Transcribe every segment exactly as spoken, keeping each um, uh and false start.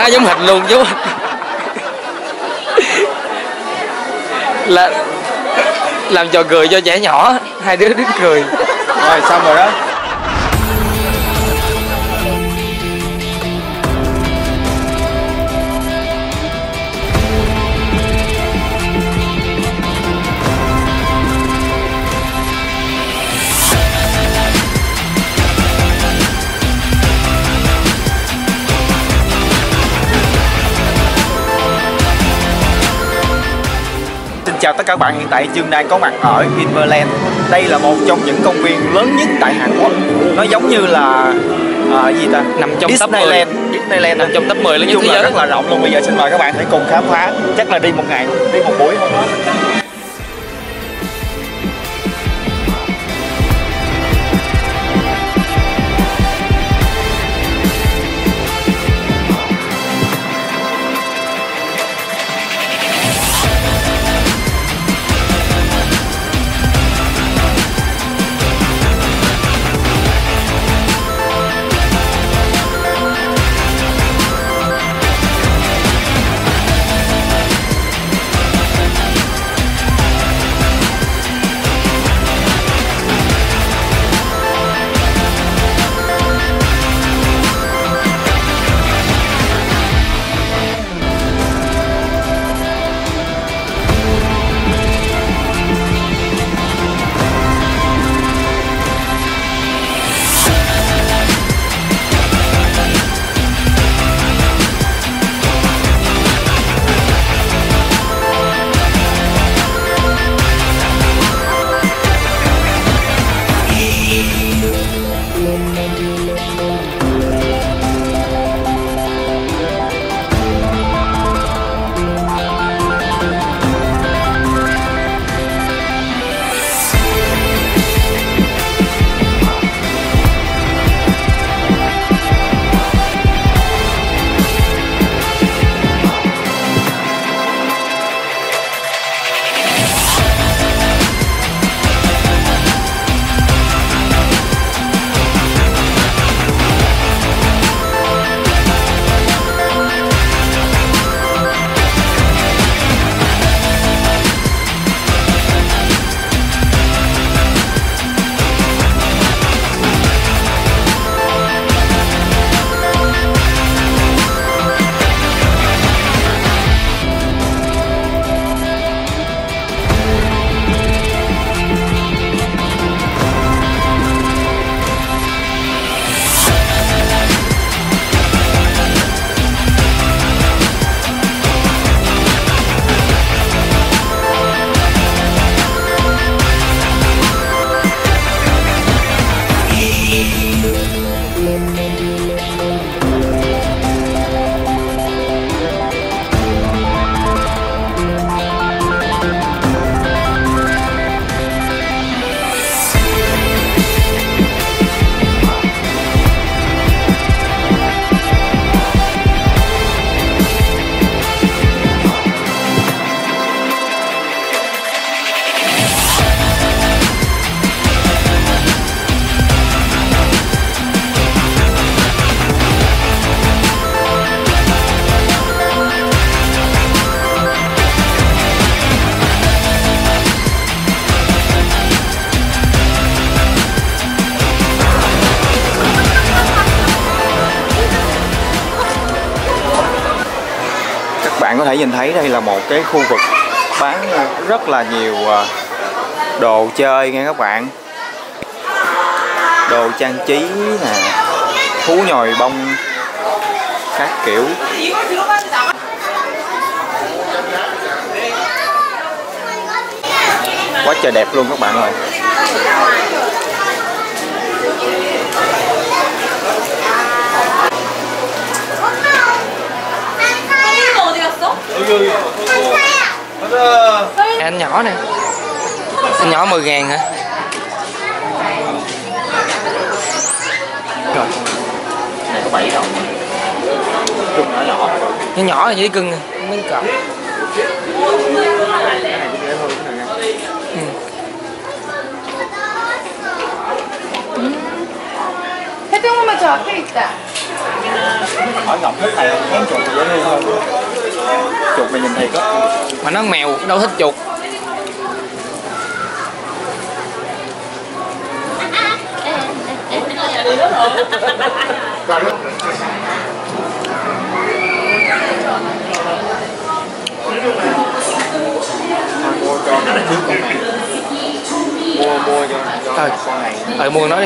Má giống hệt luôn chú. Là làm trò cười cho trẻ nhỏ, hai đứa đứng cười. Rồi xong rồi đó. Xin chào tất cả các bạn, hiện tại Dương đang có mặt ở Inverland. Đây là một trong những công viên lớn nhất tại Hàn Quốc. Nó giống như là à, gì ta? Nằm trong top Disneyland. Disneyland nằm trong top mười lớn nhất thế là giới. Rất là rộng luôn. Bây giờ xin mời các bạn hãy cùng khám phá. Chắc là đi một ngày, đi một buổi không đó. Bạn có thể nhìn thấy đây là một cái khu vực bán rất là nhiều đồ chơi nha các bạn. Đồ trang trí nè, thú nhồi bông các kiểu. Quá trời đẹp luôn các bạn ơi. Anh nhỏ nè. Anh nhỏ mười ngàn hả? Rồi. Này có bảy đồng. Cưng nhỏ nhỏ. Nhỏ nhỏ là chỉ cưng nè, mấy cỡ. Thế tôi mà chở cái gì cả. Hỏi Ngọc thích này kén chuột thì dễ thương hơn. Chuột này nhìn thiệt á. Mà nó mèo đâu thích chuột. Mua cho trước con này. Mua mua cho, cho Ờ. con này. Ờ mua nó đi.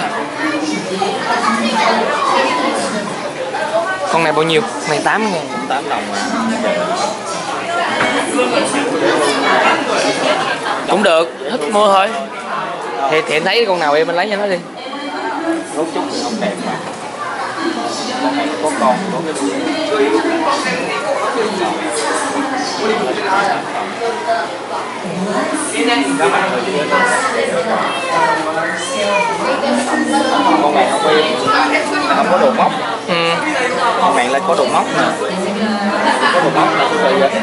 Con này bao nhiêu? Con này tám ngàn. tám đồng mà. Cũng được, thích mua thôi. Thì, thì em thấy con nào em mình lấy cho nó đi. Rút chút thì không đẹp mà. Con này có con có cái đuôi. Con này không quen, không có đồ móc. Ừ. Con này là có đồ móc nè, có đồ móc là cái gì vậy?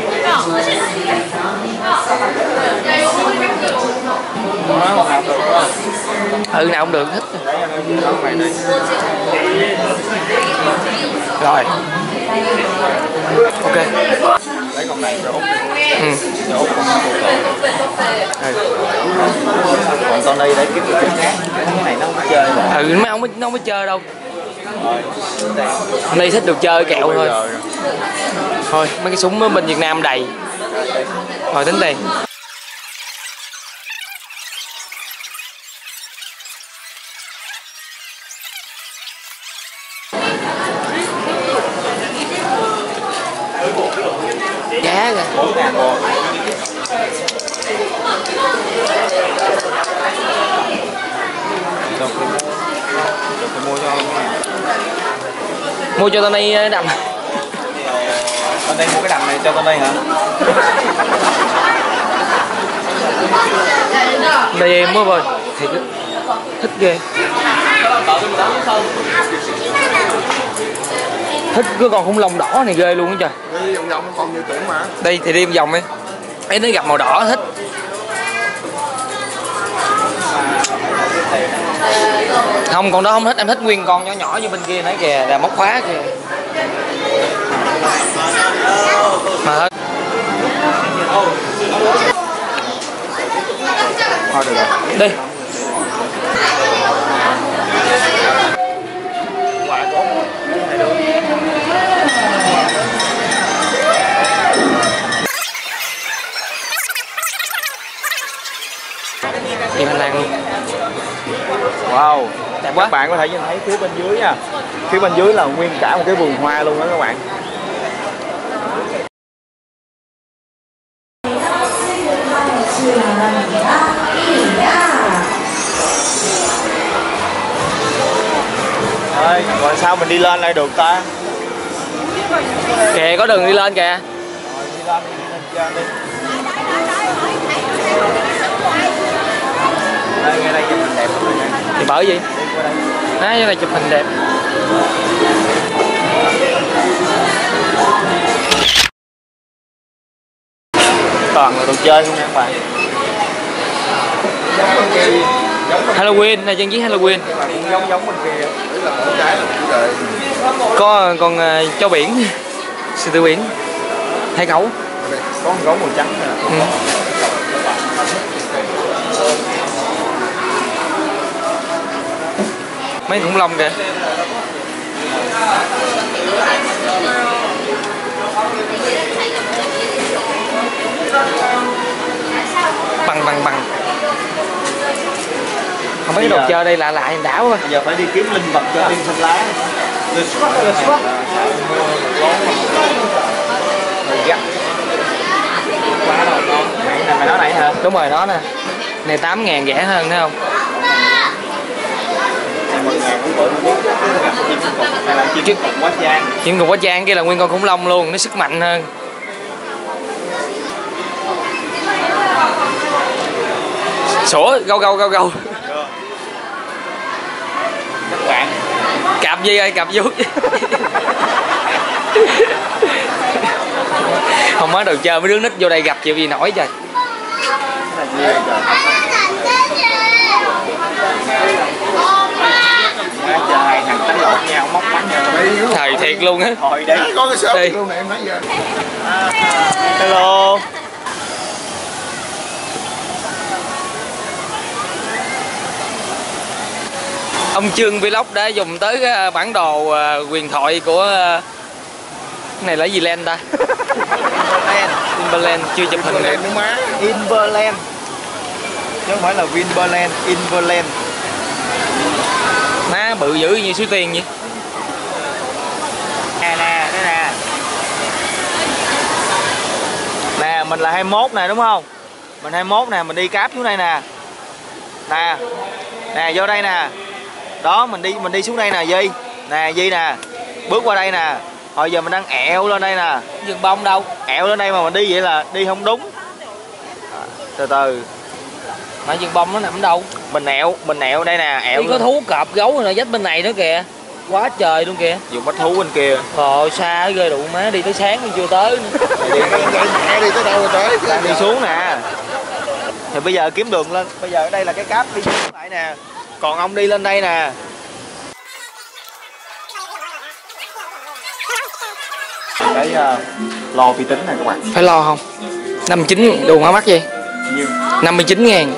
Đó, nào được đó. Ừ nào cũng được, thích. Con này đây. Rồi. Ok. Lấy con này rồi út đi. Ừ. Rồi út con này còn con đây để kiếm được cái khác. Cái này nó không chơi mà. Ừ mấy ông mới nó không có chơi đâu. Rồi. Hôm nay thích được chơi kẹo thôi. Thôi mấy cái súng ở bên Việt Nam đầy. Rồi tính tiền. Giá kìa. bốn ngàn cô. Được thì mua. Được thì mua cho Mua cho tao này đầm. con đây mua cái đầm này cho con đây hả? Đây em mới rồi. Thiệt á. Thích ghê. Thích cái con khủng long đỏ này ghê luôn á trời. Đi vòng vòng còn nhiều tưởng mà. Đây thì đi vòng đi. Ấy nó gặp màu đỏ thích. Không con đó không thích, em thích nguyên con nhỏ nhỏ như bên kia nãy kìa, là móc khóa kìa. Mà thôi. Thôi được rồi. Đi. Quà của này được. Đi Thanh Lan luôn. Wow, Đẹp quá. các bạn có thể nhìn thấy phía bên dưới nha. Phía bên dưới là nguyên cả một cái vườn hoa luôn đó các bạn. Ơi, rồi sao mình đi lên đây được ta? Kìa có đường đi lên kìa. Rồi đi lên đi, đi lên trên đi. Đây, ngay đây chụp hình đẹp lắm rồi. Thì bởi gì? Đi qua đây. Đấy, cái này chụp hình đẹp. Toàn là đồ chơi không nha các bạn. Giống bên kia, giống bên Halloween, này trang trí Halloween. cũng giống giống bên kia. Đấy là mỗi cái là chủ đề. Có con uh, chó biển, sư tử biển, hai cẩu. Có con gấu màu trắng nè. Ừ. Mấy khủng long kìa. Bằng bằng bằng. Không mấy cái đồ chơi đây lạ lạ đã quá. Bây giờ phải đi kiếm linh vật cho tiên xanh lá. Rồi gắt. Quá rồi con. Này mày nói nãy hả? Đúng rồi đó nè. Này tám ngàn rẻ hơn thấy không? Này mười ngàn cũng bự luôn. Gặp chim cục hay là chim cục quá trang. Chim cục quá trang kia là nguyên con khủng long luôn, nó sức mạnh hơn. Sủa gâu gâu gâu gâu. Các bạn. Cạp gì ơi, cạp vuốt. Không có đồ chơi mấy đứa nít vô đây gặp chịu gì nổi trời. Cái này gì vậy trời? Má chờ hai thằng đánh lộn nhau, móc mắt nhau. Thầy thiệt luôn á. Thôi đi. Có cái shop Đi. luôn này em nói giờ. Hello. Ông Trương Vlog đã dùng tới cái bản đồ uh, huyền thoại của uh, cái này là gì Len ta? Timberland chưa chụp hình Em nữa má. Inverland. Chứ không phải là Vinberland, Inverland. Má bự dữ như suối Tiên vậy. Nè nè, đây nè. Nè, mình là hai mốt nè đúng không? Mình hai mốt nè, mình đi cáp xuống đây nè. Nè. Nè vô đây nè. Đó, mình đi mình đi xuống đây nè Di. Nè Di nè. Bước qua đây nè. Hồi giờ mình đang ẹo lên đây nè. Dừng bông đâu? Ẹo lên đây mà mình đi vậy là đi không đúng. Từ từ. Mà dừng bông nó nằm đâu? Mình ẹo, mình ẹo đây nè, ẹo. Đi có thú cọp gấu rồi dách bên này nữa kìa. Quá trời luôn kìa. Dùng bách thú bên kia. Trời xa ghê đụng má, đi tới sáng chưa tới nữa. Đi mẹ đi tới đâu rồi tới. Đang đi xuống nè. Thì bây giờ kiếm đường lên. Bây giờ ở đây là cái cáp đi xuống lại nè. Còn ông đi lên đây nè. Cái uh, lò vi tính này các bạn. Phải lo không? năm mươi chín đồ hóa mắc gì? Nhiêu? năm mươi chín ngàn.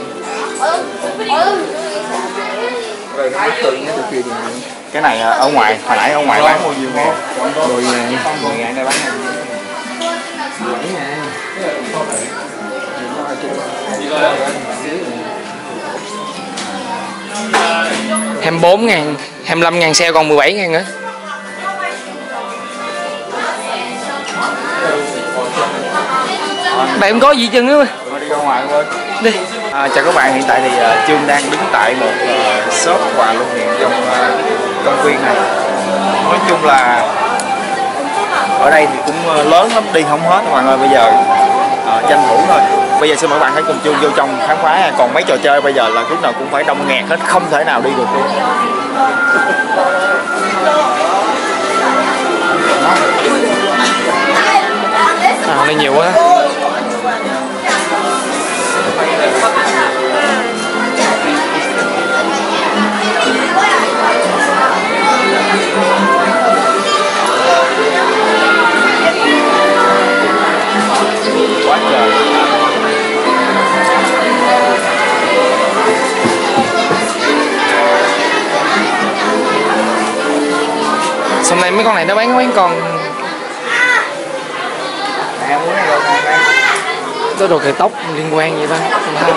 Rồi nó tự nó được kia gì. Cái này ở ngoài, hồi nãy ở ngoài bán bao nhiêu ngàn? Rồi ngàn. mười ngàn đây bán ngàn. hai mươi bốn ngàn, hai mươi lăm ngàn xe còn mười bảy ngàn nữa. Bạn không có gì chân nữa. Thôi đi ra ngoài thôi. Đi. À, chào các bạn, hiện tại thì uh, Trương đang đứng tại một uh, shop quà lưu niệm trong uh, công viên này. Nói chung là ở đây thì cũng uh, lớn lắm, đi không hết các bạn ơi. Bây giờ uh, tranh thủ thôi. Bây giờ xin mời các bạn hãy cùng Trương vô trong khám phá. Còn mấy trò chơi bây giờ là lúc nào cũng phải đông nghẹt hết, không thể nào đi được luôn. À, đây nhiều quá. Quá trời. Xong nay mấy con này nó bán mấy con Nè, muốn này rồi nè. có đồ kẻ tóc liên quan vậy ta? Không sao.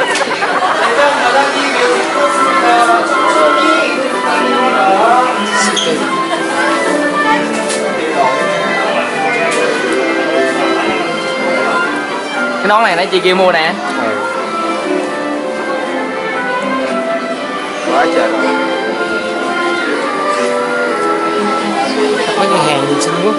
Cái nón này nãy chị kia mua nè. Ừ. Quá trời. Mấy cái hàng nhìn xinh quá.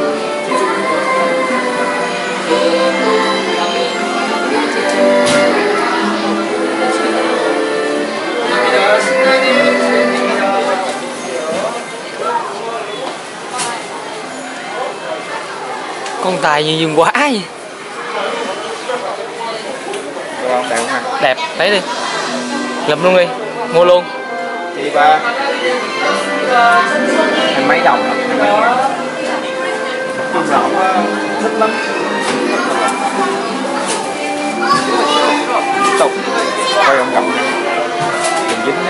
Con tài như dương quá vậy. Được không? Đẹp không ha? Đẹp, lấy đi. Lụm luôn đi, mua luôn. Chị ba hai mấy đồng rồi. Chung là không thích lắm. Tiếp tục quay ông cầm này. Đừng dính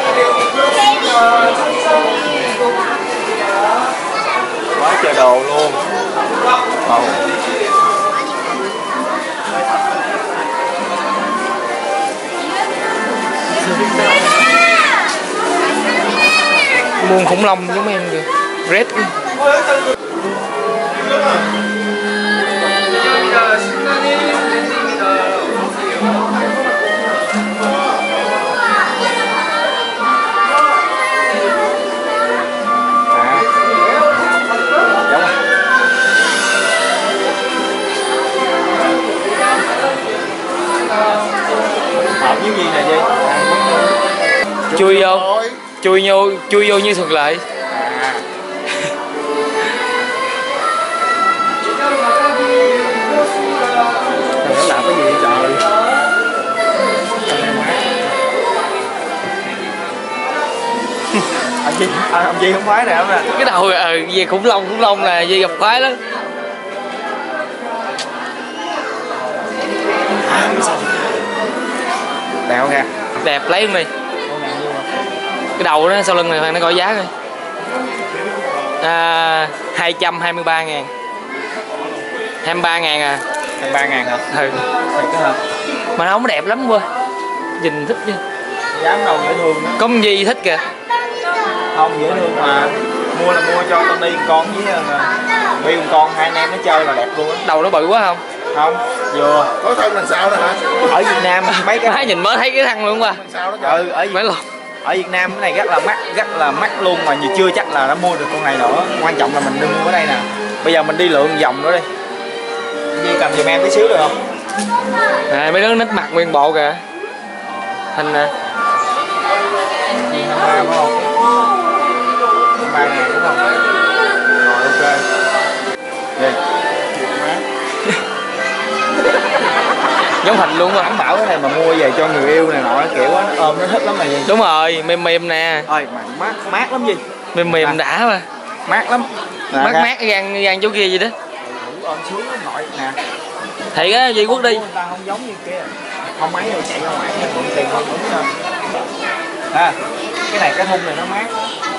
quá trời đồ luôn. Ồ. Muôn khủng long giống em kìa. Red. Hợp với gì nè Duy? Chui vô. Chui vô, chui vô như thường lệ. À. Nó làm cái gì trời? Anh Duy. À, ông Duy không khoái nè, nè. Cái đầu ờ về khủng long khủng long là Duy gặp khoái lắm. Đẹp không nha? Đẹp, lấy không đi. Cái đầu đó sau lưng này nó gọi giá coi. À, hai trăm hai mươi ba ngàn. hai mươi ba ngàn à. hai mươi ba ngàn hả? Ừ. Thiệt đó hả? Mà nó không có đẹp lắm quá. Nhìn thích chứ. Dám đâu dễ thương đó. Có con gì thích kìa. Không dễ thương mà. Mua là mua cho Tony con với Bill con, hai anh em nó chơi là đẹp luôn á. Đầu nó bự quá không? Không, vừa. Có thân làm sao đó hả? Ở Việt Nam mấy cái Má nhìn mới thấy cái thằng luôn qua. Sao đó trời. Ừ, ở Mấy lột. ở Việt Nam cái này rất là mắc, rất là mắc luôn mà nhiều chưa chắc là nó mua được con này nữa. Quan trọng là mình đi mua ở đây nè. Bây giờ mình đi lượn vòng nữa đi. Duy cầm giùm em tí xíu được không? Nè mấy đứa nít mặt nguyên bộ kìa. Hình nè. hai mươi ba phải không? hai mươi ba ngàn đúng không? Rồi ok. Đi. Giống hình luôn mà. Hắn bảo cái này mà mua về cho người yêu này nọ kiểu á, nó ôm nó thích lắm này gì. Đúng rồi, mềm mềm nè. Ơi mà mát mát lắm gì. Mềm mềm À. đã mà. Mát lắm. Nè, Mát ra. mát gan gan chỗ kia gì đó. Ôm sướng lắm nội nè. Thiệt á, Duy Quốc đi. Người ta không giống như kia. Không mấy rồi chạy ra ngoài mượn tiền không đúng đâu. À, cái này cái thun này nó mát.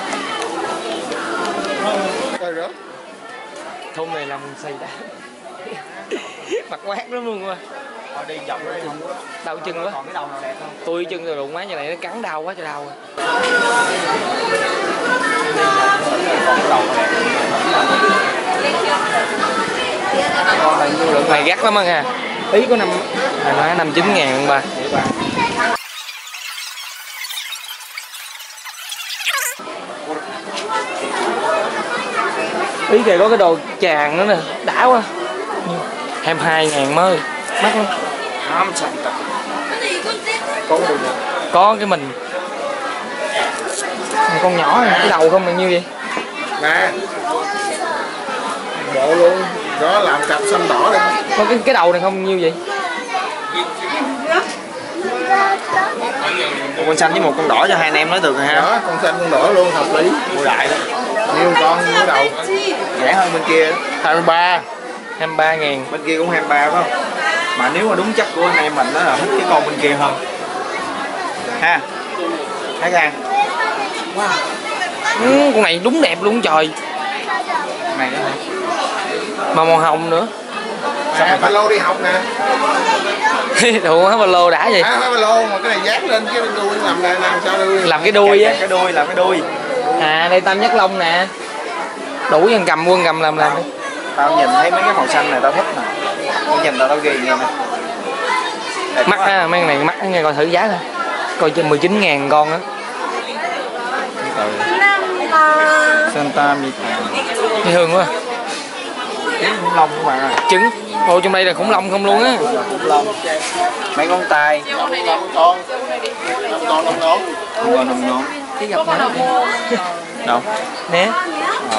Trời rớt. Thun này làm xì đã. Mặt mát lắm luôn qua. Thôi đi dọc đi không có. Đau chân quá. Còn cái đầu nào đẹp không? Tôi chân rồi đụng má như này nó cắn đau quá trời đau rồi. Còn cái đầu nào đẹp. Con này nhiêu lượng Mày gắt lắm á ha. Ý có năm mày nói năm chín ngàn ba. vậy bà. Ý kìa có cái đồ tràn nữa nè, đã quá. hai mươi hai ngàn mới, mắc lắm. Không chạy tập. Có cái gì? Có cái mình. Con nhỏ này, cái đầu không bao nhiêu vậy? Nè. Bộ luôn. Đó làm cặp xanh đỏ đi. Có cái cái đầu này không nhiêu vậy? Một con xanh với một con đỏ cho hai anh em nói được rồi ha. Đó, con xanh con đỏ luôn, hợp lý. Mua đại đó. Nhiêu con nhiêu đầu. Rẻ hơn bên kia. hai mươi ba. hai mươi ba ngàn. Bên kia cũng hai mươi ba phải không? Mà nếu mà đúng chất của anh em mình đó là thích cái con bên kia hơn. Ha. Thấy ra. Wow. Ừ, con này đúng đẹp luôn trời. Con này đó hả? Mà màu hồng nữa. Nè, ba lô đi học nè. Đồ hết ba lô đã vậy. À, ba lô mà cái này dán lên cái đuôi làm này làm sao đuôi. Làm cái đuôi á. Cái đuôi làm cái đuôi. À đây Tam Giác Long nè. Đủ dân cầm quân cầm làm làm đi. Tao nhìn thấy mấy cái màu xanh này tao thích nè. Tao nhìn tao tao ghi vậy nè. Đẹp Mắc quá. á, mấy con này mắc nghe coi thử giá thôi. Coi cho mười chín ngàn con á. Santa Mita. Dễ thương quá. Trứng khủng long các bạn ơi. Trứng. Ồ trong đây là khủng long không luôn á. Khủng long. Mấy con tai. năm con. năm con năm ngón. Không ngon không ngon. Cái gặp nó. Đâu? Nè. Ờ.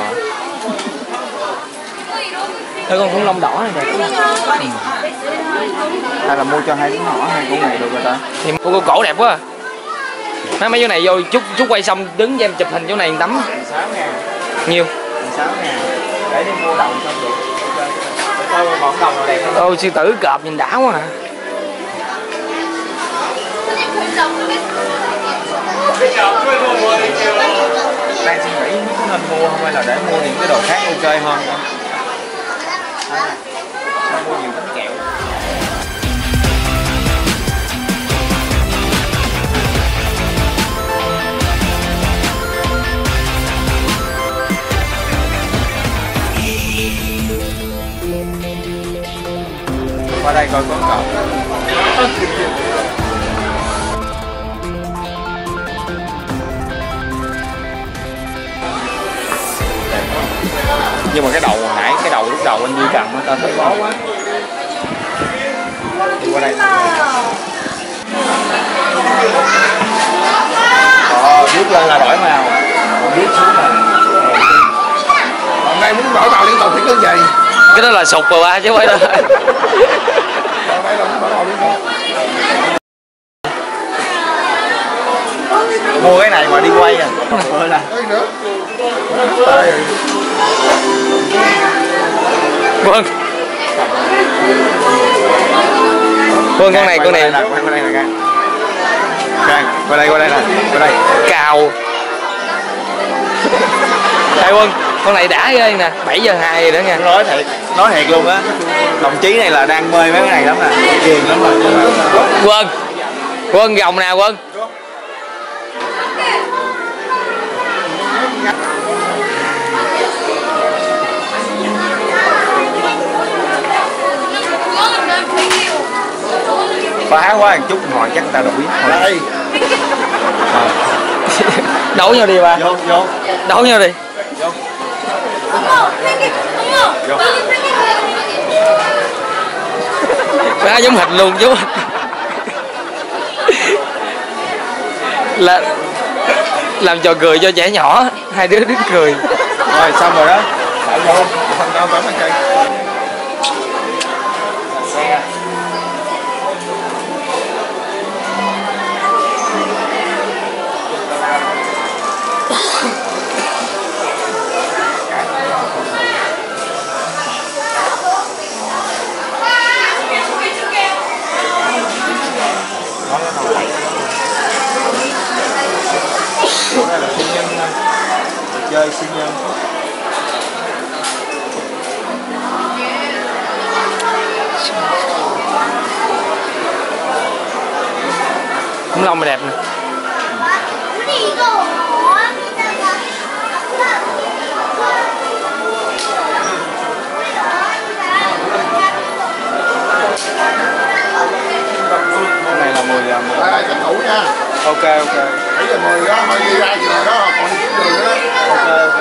Đây con khủng long đỏ này đẹp quá. Hay là mua cho hai đứa nhỏ hai con này được rồi ta? Thì cô cô cổ đẹp quá à. Má mấy chỗ này vô chút chút quay xong đứng cho em chụp hình chỗ này tắm. sáu ngàn. Nhiều. sáu ngàn. Để đi mua đầu xong được. Để coi bọn đầu nào đẹp không? Ôi sư tử cọp nhìn đã quá à. Đang suy nghĩ có nên mua không hay là để mua những cái đồ khác ok hơn nữa. Sao mua nhiều bánh kẹo. Qua đây coi có cậu. Nhưng mà cái đầu hồi nãy cái đầu lúc đầu anh Duy cầm á tao thấy bó quá. Đi qua đây. Ờ, viết lên là đổi màu. Còn viết xuống là Còn đây muốn đổi màu liên tục thì cứ vậy. Cái đó là sụt rồi ba chứ không phải đâu. Còn đây là muốn đổi màu liên tục. mua cái này mà đi quay à. Ơi là Ơi nữa. Vâng. Vâng, con này con này qua đây nè Khang, qua đây qua đây nè, qua đây. Cào. Thầy Quân, con này đã ghê nè, bảy giờ hai rồi đó nha. Nói thiệt, nói thiệt luôn á. Đồng chí này là đang mê mấy cái này lắm nè, ghiền lắm rồi. Quân, Quân gồng nào Quân. Phá quá một chút hồi chắc người ta đuổi. Đây. Đấu nhau đi ba. Vô vô. Đấu nhau đi. Vô. Vô. Ba giống hệt luôn chú. Là làm trò cười cho trẻ nhỏ, hai đứa đứng cười. Rồi xong rồi đó. Phải vô. Phần đâu phải cây. Xe. Đây là siêu nhân nha. Chơi siêu nhân. Khủng long mà đẹp nè. Con này là mười mười. Đây, tranh thủ nha. Ok ok. bảy giờ mười đó, thôi đi ra giờ đó, còn đi kiếm đường đó. Ok ok.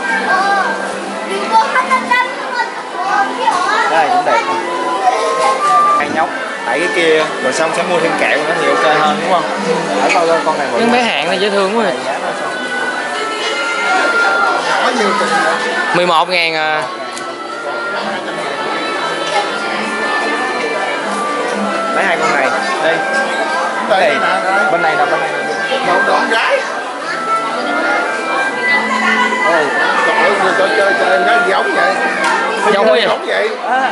Đây cũng đẹp. Hai nhóc tại cái kia rồi xong sẽ mua thêm kẹo nữa thì ok hơn đúng không? Ở coi coi con này Những bé hạn này dễ thương quá. Có nhiều tiền vậy? mười một ngàn à. Lấy hai con này đây. Đây Đây nè, đây. bên này nè bên này nè. Đồ con gái. Ồ, trời ơi, chơi chơi chơi em gái giống vậy. Giống quá vậy. Giống vậy. À.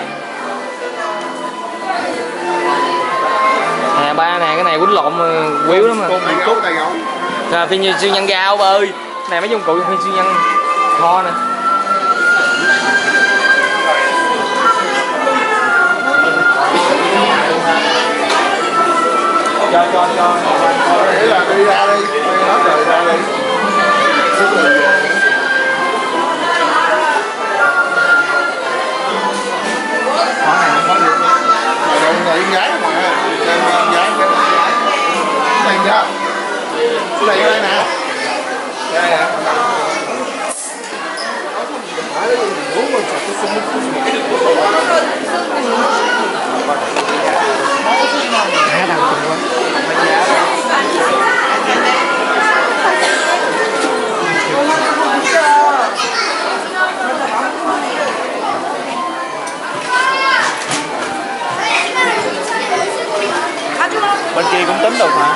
Nè ba nè, cái này quýnh lộn quýu lắm mà. Con này cốt tay gấu. Rồi phi như siêu nhân gao ba ơi. Này mấy dụng cụ phi siêu nhân kho nè. Cho cho cho. Thế là đi ra đi, nói trời ra đi. Sức lực. Món này không có được. Rồi người em gái mà, em em gái cái này chưa? Cái này đây nè. Đây nè. Khá đau tình quá. Bên kia cũng tính được hả?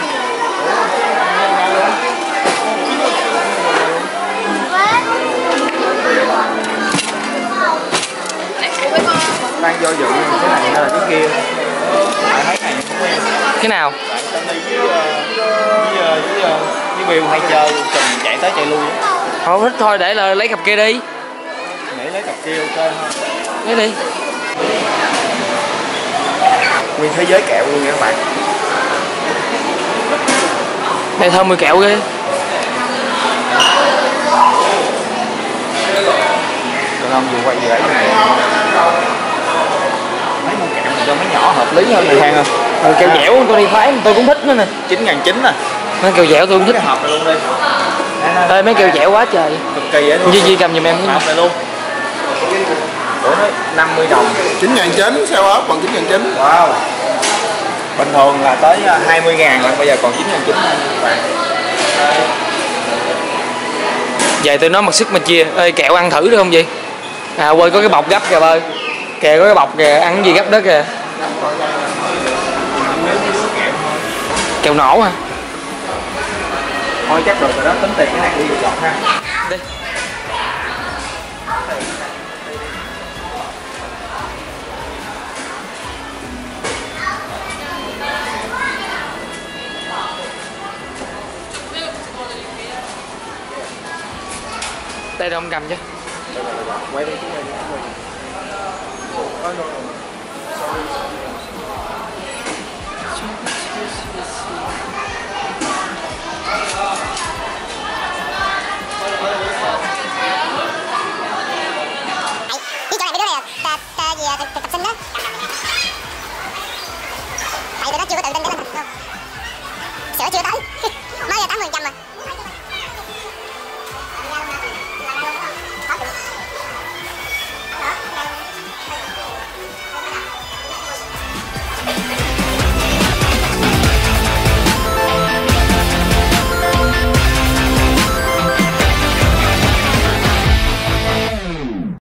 Đang do dự cái này hay là cái kia. Tại thấy này không quen. Cái nào? Tại tâm đi với với với với Bill hay chơi chừng chạy tới chạy lui. Không thích thôi để là lấy cặp kia đi. Nghĩ lấy cặp kia ok hơn. Lấy đi. Nguyên thế giới kẹo luôn nha các bạn. Đây thơm mùi kẹo ghê. Còn ông vừa quay vừa ấy này. Mấy con kẹo này cho mấy nhỏ hợp lý hơn này Khang không? Ừ, kẹo dẻo tôi đi phái tôi cũng thích nữa nè. chín ngàn chín nè. Mấy kẹo dẻo tôi cũng thích. Cái hộp này luôn đi. Ê mấy kẹo dẻo quá trời. Cực kỳ vậy luôn. Duy Duy cầm giùm em. Hộp này luôn. Ủa nó năm mươi đồng. chín ngàn chín, sao ốp còn chín ngàn chín. Wow. Bình thường là tới hai mươi ngàn rồi, bây giờ còn chín ngàn chín thôi. Vậy tôi nói mặc sức mà chia. Ê kẹo ăn thử được không vậy? À quên có cái bọc gấp kìa ơi. Kìa có cái bọc kìa, ăn gì gấp đó kìa. Kẹo nổ hả? Thôi chắc được rồi đó, tính tiền cái này đi chọn ha. Đi. đây đâu ông cầm chứ. Quay đây, quay đây, quay đây.